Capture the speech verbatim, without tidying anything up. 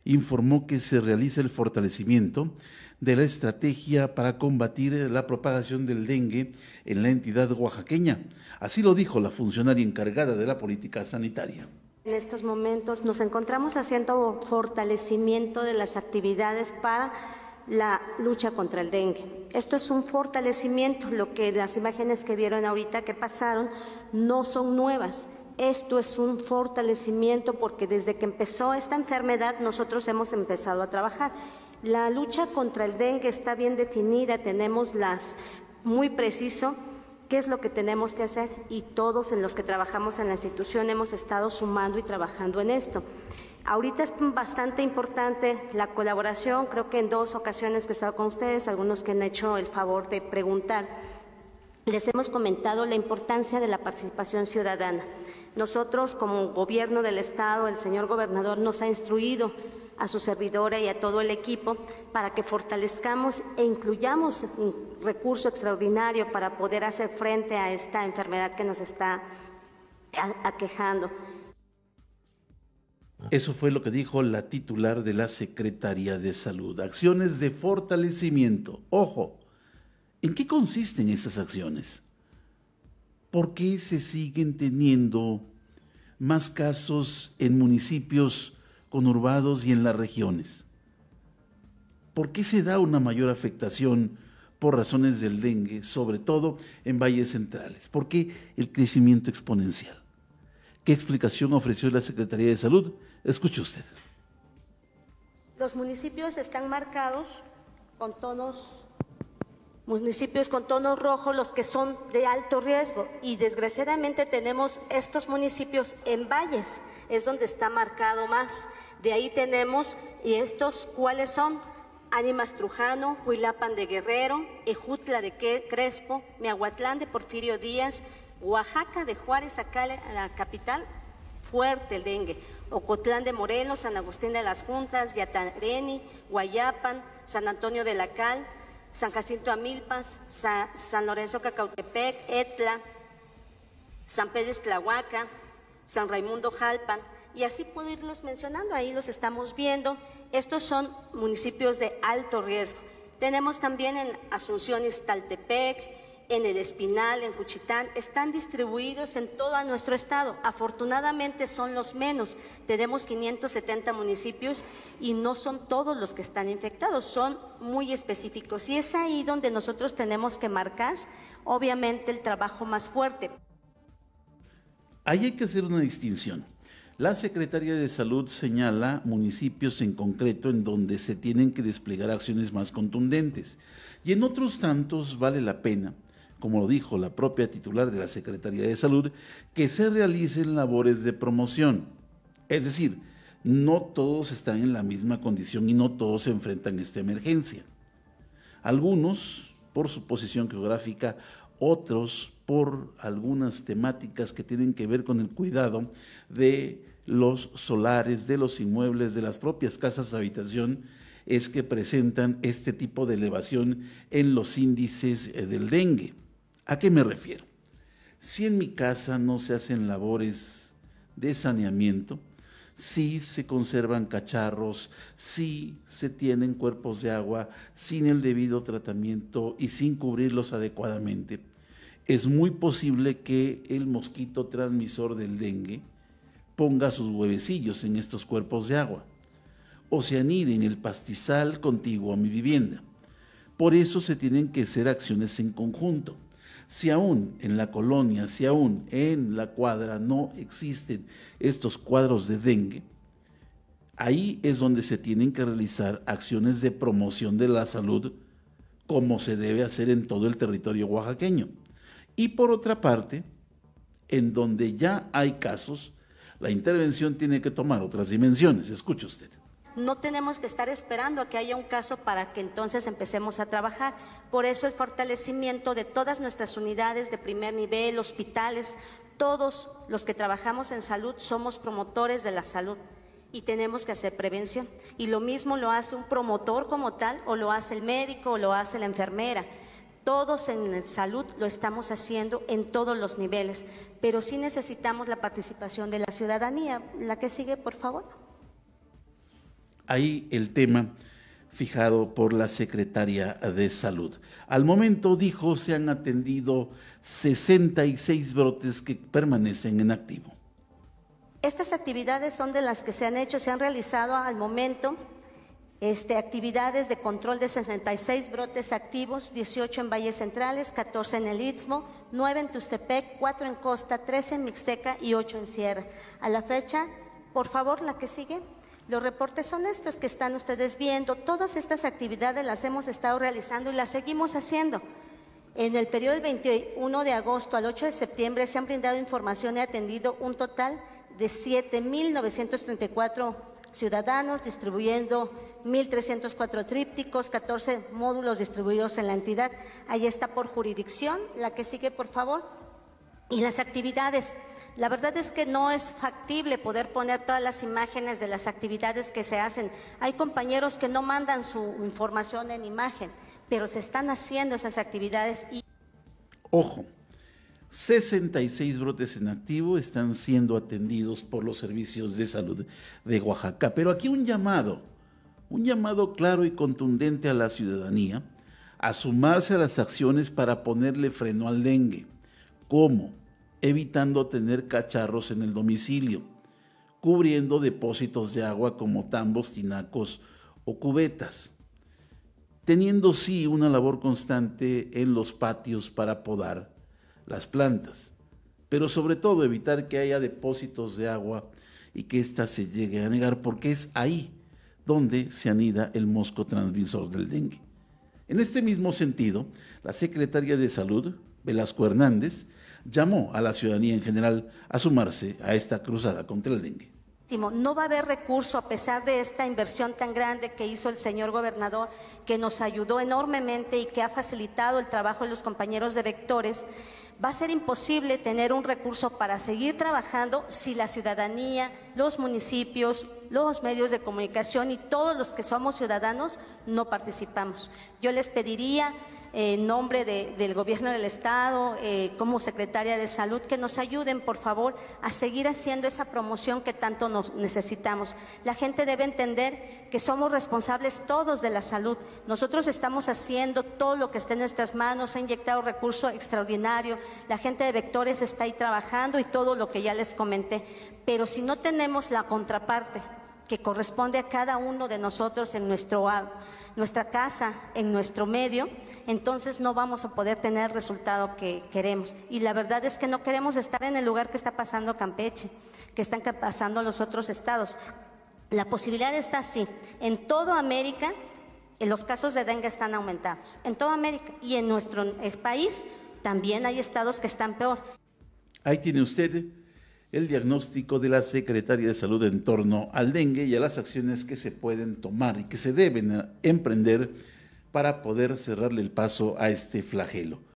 informó que se realiza el fortalecimiento de la estrategia para combatir la propagación del dengue en la entidad oaxaqueña. Así lo dijo la funcionaria encargada de la política sanitaria. En estos momentos nos encontramos haciendo fortalecimiento de las actividades para la lucha contra el dengue. Esto es un fortalecimiento, lo que las imágenes que vieron ahorita que pasaron no son nuevas. Esto es un fortalecimiento porque desde que empezó esta enfermedad nosotros hemos empezado a trabajar. La lucha contra el dengue está bien definida, tenemos las muy preciso qué es lo que tenemos que hacer y todos en los que trabajamos en la institución hemos estado sumando y trabajando en esto. Ahorita es bastante importante la colaboración, creo que en dos ocasiones que he estado con ustedes, algunos que han hecho el favor de preguntar, les hemos comentado la importancia de la participación ciudadana. Nosotros como gobierno del Estado, el señor gobernador nos ha instruido a su servidora y a todo el equipo para que fortalezcamos e incluyamos un recurso extraordinario para poder hacer frente a esta enfermedad que nos está aquejando. Eso fue lo que dijo la titular de la Secretaría de Salud. Acciones de fortalecimiento. Ojo, ¿en qué consisten esas acciones? ¿Por qué se siguen teniendo más casos en municipios conurbados y en las regiones? ¿Por qué se da una mayor afectación por razones del dengue, sobre todo en valles centrales? ¿Por qué el crecimiento exponencial? ¿Qué explicación ofreció la Secretaría de Salud? Escuche usted. Los municipios están marcados con tonos, municipios con tonos rojos, los que son de alto riesgo, y desgraciadamente tenemos estos municipios en valles, es donde está marcado más. De ahí tenemos, y estos, ¿cuáles son? Ánimas Trujano, Huilapan de Guerrero, Ejutla de Crespo, Miahuatlán de Porfirio Díaz, Oaxaca de Juárez, acá la capital, fuerte el dengue. Ocotlán de Morelos, San Agustín de las Juntas, Yatareni, Guayapan, San Antonio de la Cal, San Jacinto Amilpas, Sa San Lorenzo Cacautepec, Etla, San Pedro Tlahuaca, San Raimundo Jalpan, y así puedo irlos mencionando, ahí los estamos viendo. Estos son municipios de alto riesgo. Tenemos también en Asunción Iztaltepec, en El Espinal, en Juchitán, están distribuidos en todo nuestro estado. Afortunadamente son los menos, tenemos quinientos setenta municipios y no son todos los que están infectados, son muy específicos. Y es ahí donde nosotros tenemos que marcar, obviamente, el trabajo más fuerte. Ahí hay que hacer una distinción. La Secretaría de Salud señala municipios en concreto en donde se tienen que desplegar acciones más contundentes. Y en otros tantos vale la pena, como lo dijo la propia titular de la Secretaría de Salud, que se realicen labores de promoción. Es decir, no todos están en la misma condición y no todos se enfrentan a esta emergencia. Algunos por su posición geográfica, otros por algunas temáticas que tienen que ver con el cuidado de los solares, de los inmuebles, de las propias casas de habitación, es que presentan este tipo de elevación en los índices del dengue. ¿A qué me refiero? Si en mi casa no se hacen labores de saneamiento, si se conservan cacharros, si se tienen cuerpos de agua sin el debido tratamiento y sin cubrirlos adecuadamente, es muy posible que el mosquito transmisor del dengue ponga sus huevecillos en estos cuerpos de agua o se anide en el pastizal contiguo a mi vivienda. Por eso se tienen que hacer acciones en conjunto. Si aún en la colonia, si aún en la cuadra no existen estos cuadros de dengue, ahí es donde se tienen que realizar acciones de promoción de la salud como se debe hacer en todo el territorio oaxaqueño. Y por otra parte, en donde ya hay casos, la intervención tiene que tomar otras dimensiones. Escuche usted. No tenemos que estar esperando a que haya un caso para que entonces empecemos a trabajar. Por eso el fortalecimiento de todas nuestras unidades de primer nivel, hospitales, todos los que trabajamos en salud somos promotores de la salud y tenemos que hacer prevención. Y lo mismo lo hace un promotor como tal, o lo hace el médico, o lo hace la enfermera. Todos en salud lo estamos haciendo en todos los niveles, pero sí necesitamos la participación de la ciudadanía. La que sigue, por favor. ahí el tema fijado por la Secretaria de Salud. Al momento, dijo, se han atendido sesenta y seis brotes que permanecen en activo. Estas actividades son de las que se han hecho, se han realizado al momento este, actividades de control de sesenta y seis brotes activos, dieciocho en Valles Centrales, catorce en el Istmo, nueve en Tustepec, cuatro en Costa, trece en Mixteca y ocho en Sierra. A la fecha, por favor, la que sigue. Los reportes son estos que están ustedes viendo. Todas estas actividades las hemos estado realizando y las seguimos haciendo. En el periodo del veintiuno de agosto al ocho de septiembre se han brindado información y atendido un total de siete mil novecientos treinta y cuatro ciudadanos, distribuyendo mil trescientos cuatro trípticos, catorce módulos distribuidos en la entidad. Ahí está por jurisdicción. La que sigue, por favor. Y las actividades. La verdad es que no es factible poder poner todas las imágenes de las actividades que se hacen. Hay compañeros que no mandan su información en imagen, pero se están haciendo esas actividades. Y... Ojo, sesenta y seis brotes en activo están siendo atendidos por los servicios de salud de Oaxaca. Pero aquí un llamado, un llamado claro y contundente a la ciudadanía a sumarse a las acciones para ponerle freno al dengue. ¿Cómo? Evitando tener cacharros en el domicilio, cubriendo depósitos de agua como tambos, tinacos o cubetas, teniendo sí una labor constante en los patios para podar las plantas, pero sobre todo evitar que haya depósitos de agua y que ésta se llegue a negar, porque es ahí donde se anida el mosco transmisor del dengue. En este mismo sentido, la Secretaria de Salud, Velasco Hernández, llamó a la ciudadanía en general a sumarse a esta cruzada contra el dengue. No va a haber recurso a pesar de esta inversión tan grande que hizo el señor gobernador, que nos ayudó enormemente y que ha facilitado el trabajo de los compañeros de vectores. Va a ser imposible tener un recurso para seguir trabajando si la ciudadanía, los municipios, los medios de comunicación y todos los que somos ciudadanos no participamos. Yo les pediría en nombre de, del gobierno del estado, eh, como secretaria de salud, que nos ayuden, por favor, a seguir haciendo esa promoción que tanto nos necesitamos. La gente debe entender que somos responsables todos de la salud. Nosotros estamos haciendo todo lo que esté en nuestras manos, ha inyectado recurso extraordinario, la gente de vectores está ahí trabajando y todo lo que ya les comenté. Pero si no tenemos la contraparte, que corresponde a cada uno de nosotros en nuestro, nuestra casa, en nuestro medio, entonces no vamos a poder tener el resultado que queremos. Y la verdad es que no queremos estar en el lugar que está pasando Campeche, que están pasando los otros estados. La posibilidad está así. En toda América, los casos de dengue están aumentados. En toda América y en nuestro país también hay estados que están peor. Ahí tiene usted el diagnóstico de la Secretaría de Salud en torno al dengue y a las acciones que se pueden tomar y que se deben emprender para poder cerrarle el paso a este flagelo.